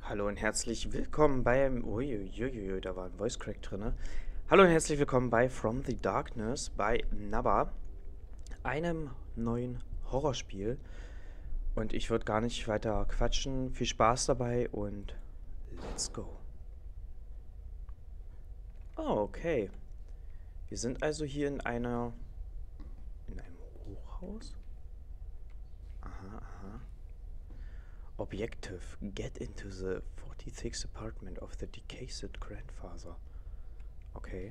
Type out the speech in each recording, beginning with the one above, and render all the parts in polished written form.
Hallo und herzlich willkommen beim... Uiuiuiui, da war ein Voice Crack drin. Hallo und herzlich willkommen bei From the Darkness bei Naba, einem neuen Horrorspiel. Und ich würde gar nicht weiter quatschen. Viel Spaß dabei und let's go. Oh, okay. Wir sind also hier in einem Hochhaus? Aha, aha. Objective: Get into the 46th apartment of the deceased grandfather. Okay.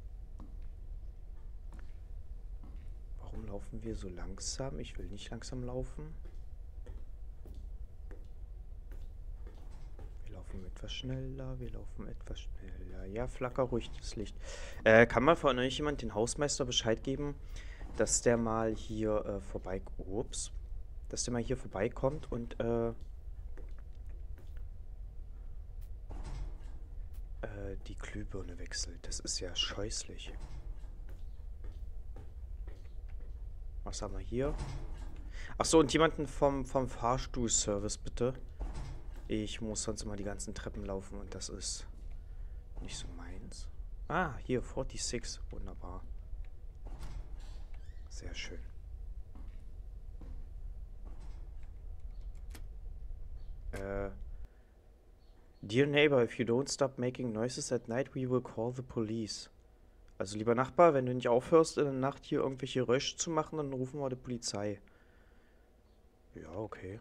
Warum laufen wir so langsam? Ich will nicht langsam laufen. Wir laufen etwas schneller, wir laufen etwas schneller. Ja, flacker ruhig das Licht. Kann mal von euch jemand den Hausmeister Bescheid geben, dass der mal hier Ups. Dass der mal hier vorbeikommt und die Glühbirne wechselt. Das ist ja scheußlich. Was haben wir hier? Achso, und jemanden vom Fahrstuhlservice, bitte. Ich muss sonst immer die ganzen Treppen laufen und das ist nicht so meins. Ah, hier, 46. Wunderbar. Sehr schön. Dear neighbor, if you don't stop making noises at night, we will call the police. Also, lieber Nachbar, wenn du nicht aufhörst, in der Nacht hier irgendwelche Geräusche zu machen, dann rufen wir die Polizei. Ja, okay.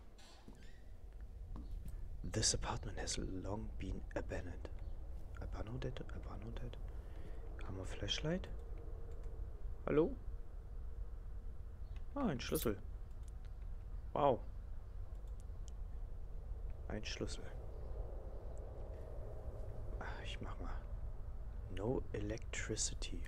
This apartment has long been abandoned. Abandoned? Abandoned? Haben wir Flashlight? Hallo? Ah, ein Schlüssel. Wow. Ein Schlüssel. Ach, ich mach mal. No electricity.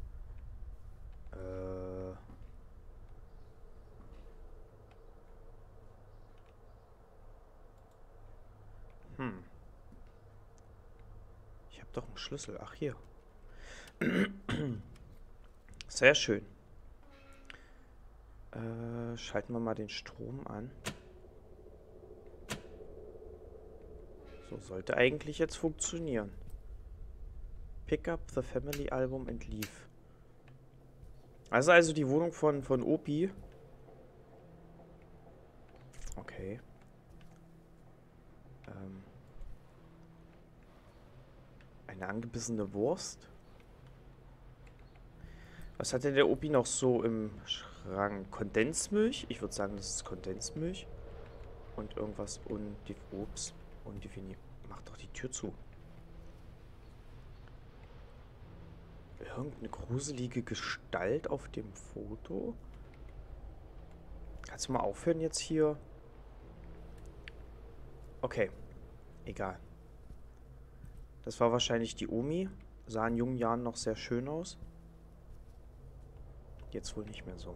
Ich habe doch einen Schlüssel. Ach, hier. Sehr schön. Schalten wir mal den Strom an. So, sollte eigentlich jetzt funktionieren. Pick up the family album and leave. Also die Wohnung von Opi. Okay. Eine angebissene Wurst. Was hat denn der Opi noch so im Schrank? Kondensmilch? Ich würde sagen, das ist Kondensmilch. Und irgendwas Ups. Undefiniert. Mach doch die Tür zu. Irgendeine gruselige Gestalt auf dem Foto? Kannst du mal aufhören jetzt hier? Okay. Egal. Das war wahrscheinlich die Omi. Sah in jungen Jahren noch sehr schön aus. Jetzt wohl nicht mehr so.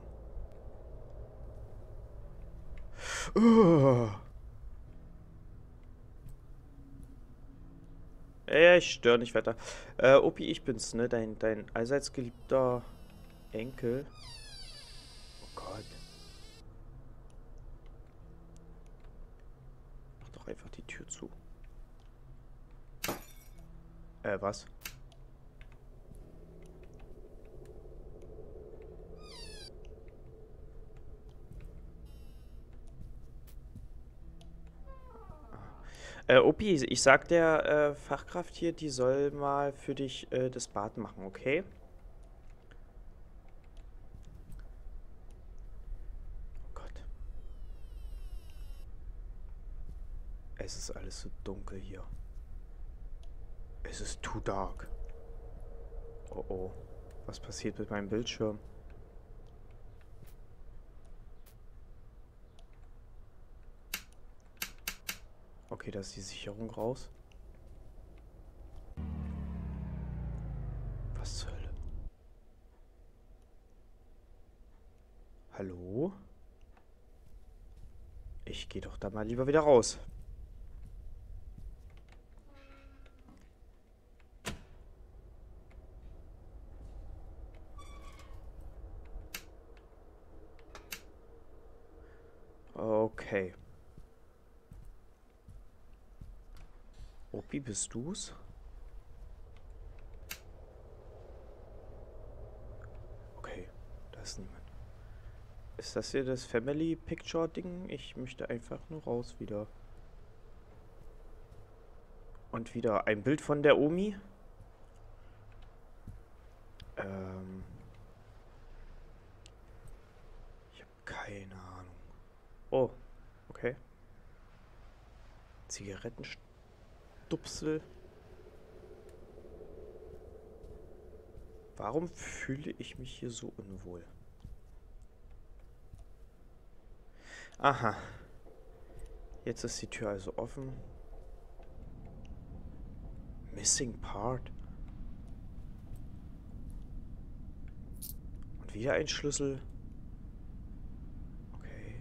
Ich störe nicht weiter. Opi, ich bin's, ne? Dein allseits geliebter Enkel. Oh Gott. Mach doch einfach die Tür zu. Was? Opi, ich sag der Fachkraft hier, die soll mal für dich das Bad machen, okay? Oh Gott. Es ist alles so dunkel hier. Es ist too dark. Oh oh. Was passiert mit meinem Bildschirm? Okay, da ist die Sicherung raus. Was zur Hölle? Hallo? Ich gehe doch da mal lieber wieder raus. Okay. Opi, bist du's? Okay, da ist niemand. Ist das hier das Family Picture Ding? Ich möchte einfach nur raus wieder. Und wieder ein Bild von der Omi. Ich habe keine Ahnung. Oh, okay. Zigarettenstupsel. Warum fühle ich mich hier so unwohl? Aha. Jetzt ist die Tür also offen. Missing Part. Und wieder ein Schlüssel. Okay.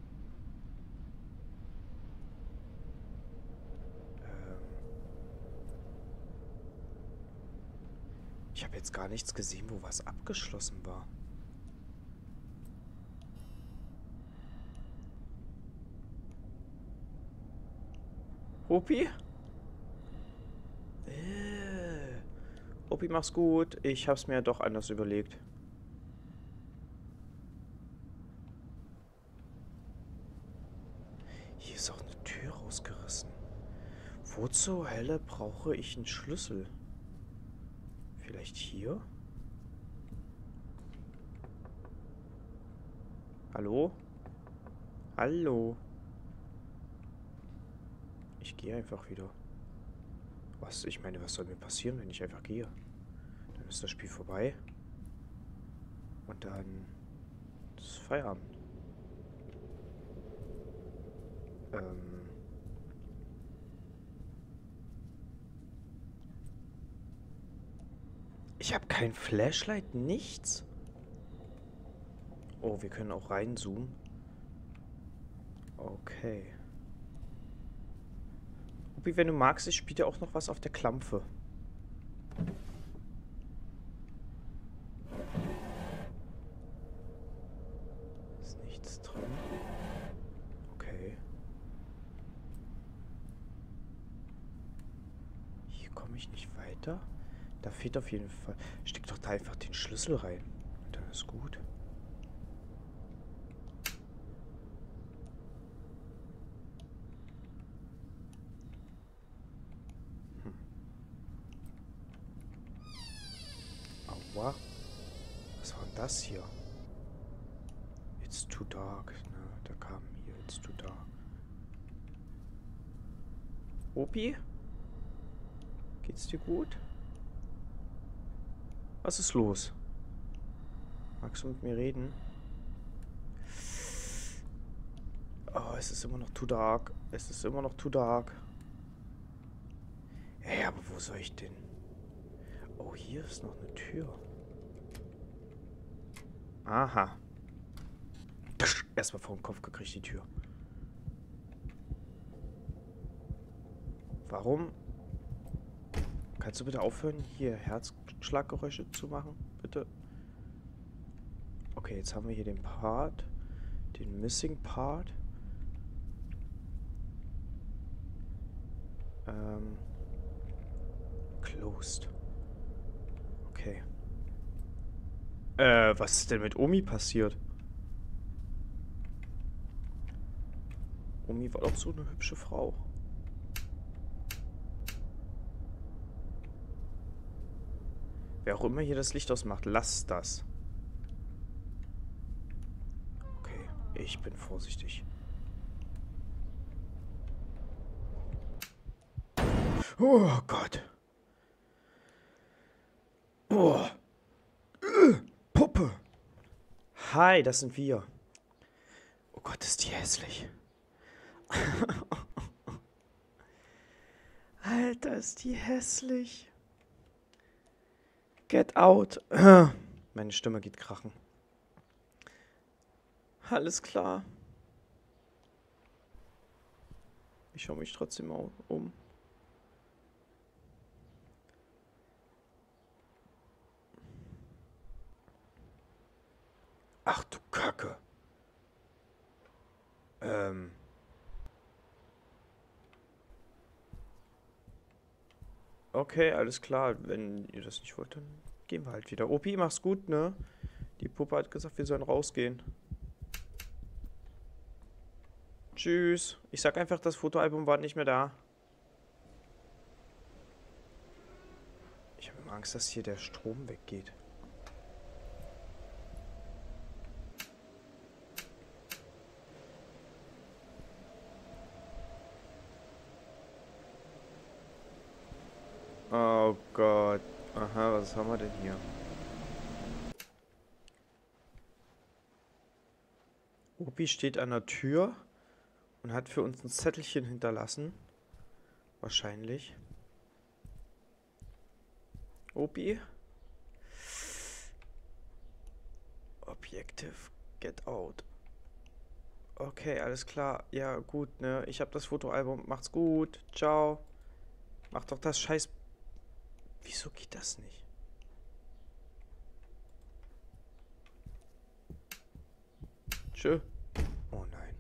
Ich habe jetzt gar nichts gesehen, wo was abgeschlossen war. Opi? Opi, mach's gut. Ich hab's mir doch anders überlegt. Hier ist auch eine Tür rausgerissen. Wo zur Hölle brauche ich einen Schlüssel? Vielleicht hier? Hallo? Hallo? Ich gehe einfach wieder. Was? Ich meine, was soll mir passieren, wenn ich einfach gehe? Dann ist das Spiel vorbei. Und dann ist Feierabend. Ich habe kein Flashlight, nichts. Oh, wir können auch reinzoomen. Okay. Opi, wenn du magst, ich spiele dir auch noch was auf der Klampfe. Ist nichts drin. Okay. Hier komme ich nicht weiter. Da fehlt auf jeden Fall. Steck doch da einfach den Schlüssel rein. Und dann ist gut. Aua. Was war denn das hier? It's too dark. Ne? Da kam hier It's too dark. Opi? Geht's dir gut? Was ist los? Magst du mit mir reden? Oh, es ist immer noch too dark. Es ist immer noch too dark. Ey, aber wo soll ich denn? Oh, hier ist noch eine Tür. Aha. Erstmal vor den Kopf gekriegt, die Tür. Warum? Kannst du bitte aufhören, hier Herzschlaggeräusche zu machen? Bitte. Okay, jetzt haben wir hier den Part. Den Missing Part. Closed. Okay. Was ist denn mit Omi passiert? Omi war doch so eine hübsche Frau. Wer auch immer hier das Licht ausmacht, lasst das. Okay, ich bin vorsichtig. Oh Gott. Oh. Puppe. Hi, das sind wir. Oh Gott, ist die hässlich. Alter, ist die hässlich. Get out. Meine Stimme geht krachen. Alles klar. Ich schaue mich trotzdem mal um. Ach du Kacke. Okay, alles klar. Wenn ihr das nicht wollt, dann gehen wir halt wieder. Opi, mach's gut, ne? Die Puppe hat gesagt, wir sollen rausgehen. Tschüss. Ich sag einfach, das Fotoalbum war nicht mehr da. Ich habe immer Angst, dass hier der Strom weggeht. Oh Gott. Aha, was haben wir denn hier? Opi steht an der Tür und hat für uns ein Zettelchen hinterlassen. Wahrscheinlich. Opi? Objective Get Out. Okay, alles klar. Ja, gut, ne? Ich hab das Fotoalbum. Macht's gut. Ciao. Mach doch das Scheiß... Wieso geht das nicht? Tschö. Oh nein.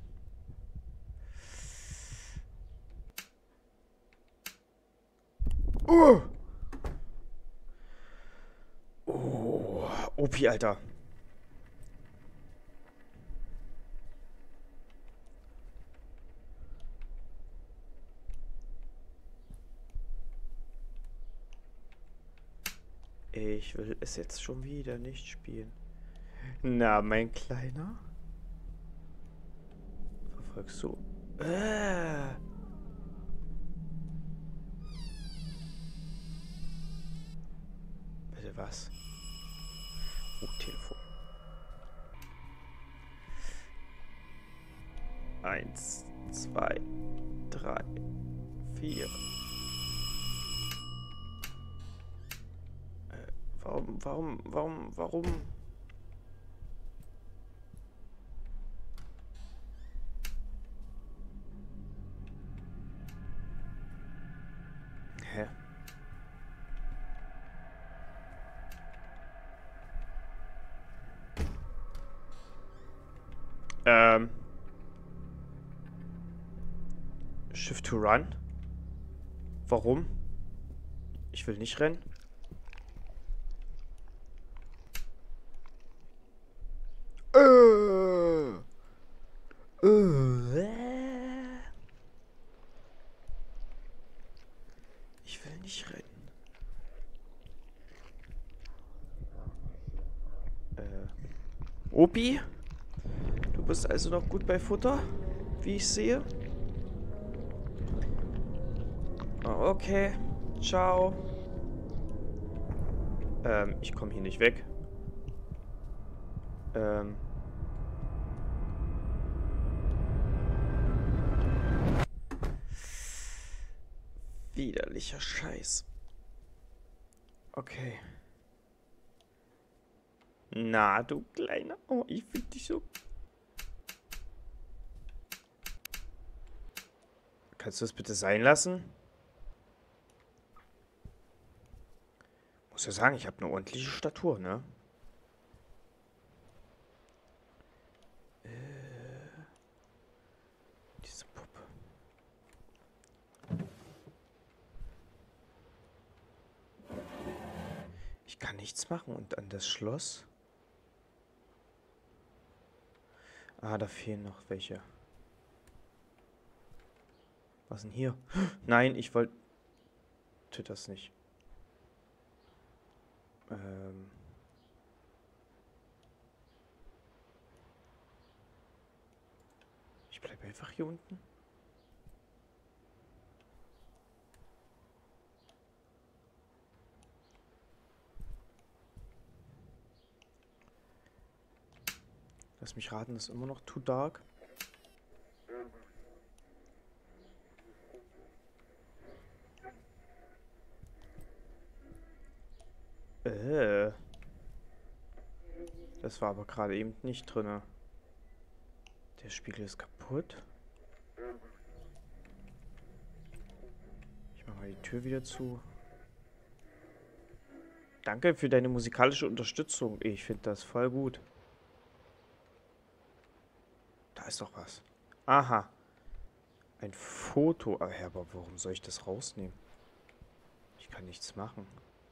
Oh, Opi, Alter. Ich will es jetzt schon wieder nicht spielen. Na, mein Kleiner? Verfolgst du? Bitte was? Oh, Telefon. 1, 2, 3, 4. Warum? Hä? Shift to run? Warum? Ich will nicht rennen. Ich will nicht rennen. Opi? Du bist also noch gut bei Futter? Wie ich sehe? Oh, okay. Ciao. Ich komme hier nicht weg. Widerlicher Scheiß. Okay. Na, du Kleiner. Oh, ich finde dich so... Kannst du das bitte sein lassen? Muss ja sagen, ich habe eine ordentliche Statur, ne? Diese Puppe. Ich kann nichts machen. Und an das Schloss? Ah, da fehlen noch welche. Was denn hier? Nein, ich wollte das nicht. Ich bleibe einfach hier unten. Lass mich raten, das ist immer noch too dark. Das war aber gerade eben nicht drin. Der Spiegel ist kaputt. Ich mache mal die Tür wieder zu. Danke für deine musikalische Unterstützung. Ich finde das voll gut. Da ist doch was. Aha. Ein Foto. Aber warum soll ich das rausnehmen? Ich kann nichts machen.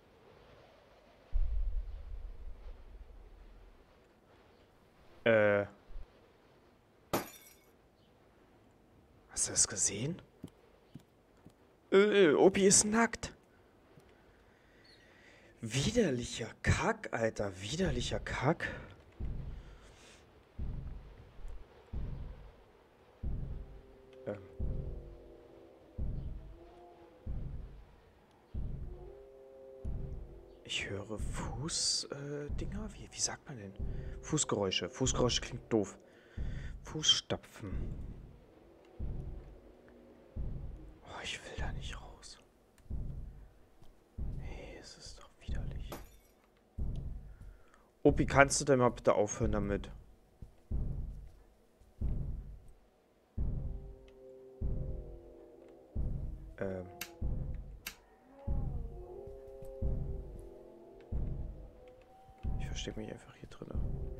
Hast du das gesehen? Opi ist nackt. Widerlicher Kack, Alter. Widerlicher Kack. Ich höre Fußdinger. Wie sagt man denn? Fußgeräusche. Fußgeräusche klingt doof. Fußstapfen. Oh, ich will da nicht raus. Hey, es ist doch widerlich. Opi, kannst du denn mal bitte aufhören damit? Ich verstecke mich einfach hier drin.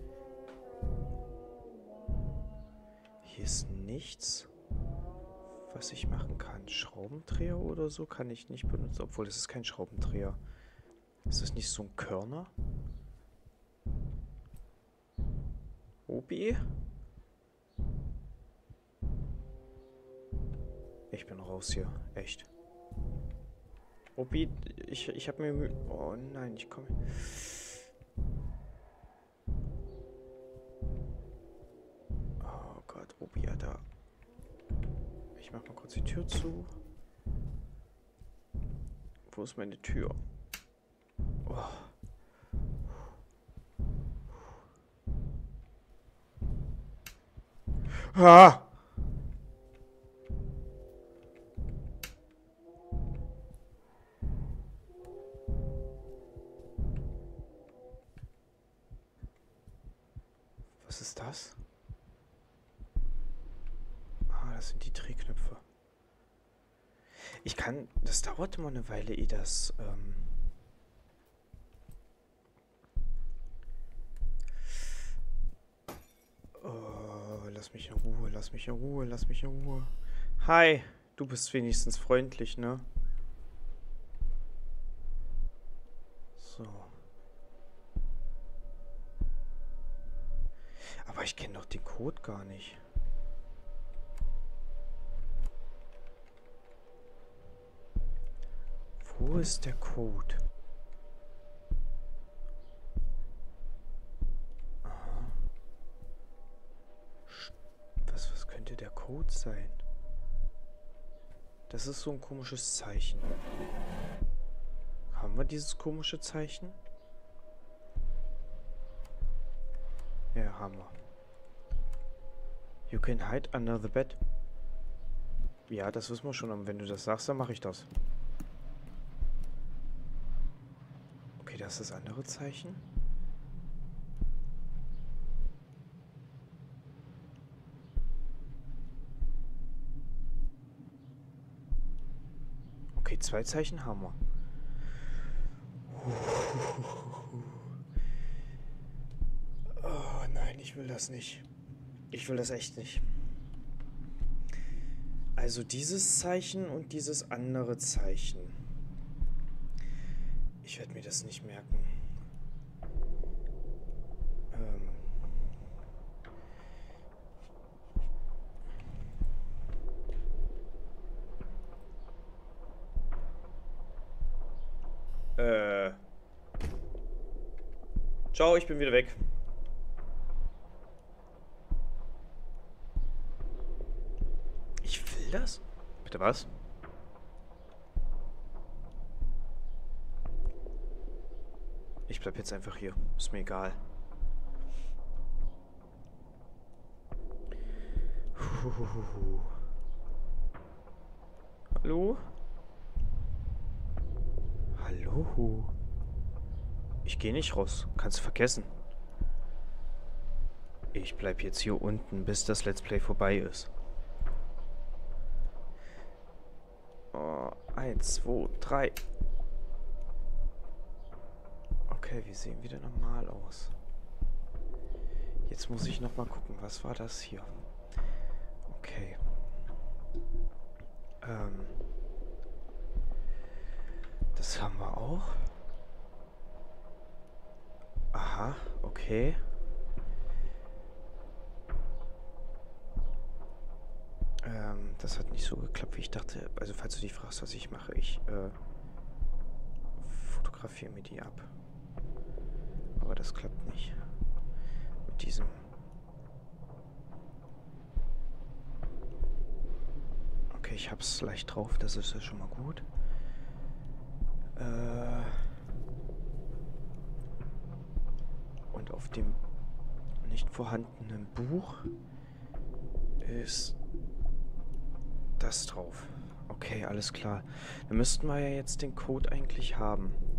Hier ist nichts, was ich machen kann. Schraubendreher oder so kann ich nicht benutzen. Obwohl, das ist kein Schraubendreher. Ist das nicht so ein Körner? Opi? Ich bin raus hier. Echt. Opi, ich hab mir... Oh nein, ich komme... Oh Gott, Opi, Alter. Ich mach mal kurz die Tür zu. Wo ist meine Tür? Oh. Ah! Was ist das? Ah, das sind die Drehknöpfe. Ich kann... Das dauert immer eine Weile, ehe das... Oh, lass mich in Ruhe, lass mich in Ruhe, lass mich in Ruhe. Hi, du bist wenigstens freundlich, ne? So. Aber ich kenne doch den Code gar nicht. Wo ist der Code? Aha. Was könnte der Code sein? Das ist so ein komisches Zeichen. Haben wir dieses komische Zeichen? Ja, haben wir. You can hide under the bed. Ja, das wissen wir schon. Und wenn du das sagst, dann mache ich das. Okay, das ist das andere Zeichen. Okay, 2 Zeichen haben wir. Oh nein, ich will das nicht. Ich will das echt nicht. Also dieses Zeichen und dieses andere Zeichen. Ich werde mir das nicht merken. Ciao, ich bin wieder weg. Ich will das? Bitte was? Ich bleib jetzt einfach hier. Ist mir egal. Hallo? Hallo? Ich gehe nicht raus. Kannst du vergessen. Ich bleib jetzt hier unten, bis das Let's Play vorbei ist. Oh, 1, 2, 3. Okay, wir sehen wieder normal aus. Jetzt muss ich noch mal gucken, was war das hier? Okay. Das Das haben wir auch. Aha, okay. Das hat nicht so geklappt, wie ich dachte. Also, falls du dich fragst, was ich mache, ich fotografiere mir die ab. Aber das klappt nicht. Mit diesem... Okay, ich hab's leicht drauf, das ist ja schon mal gut. Und auf dem nicht vorhandenen Buch ist das drauf. Okay, alles klar. Dann müssten wir ja jetzt den Code eigentlich haben.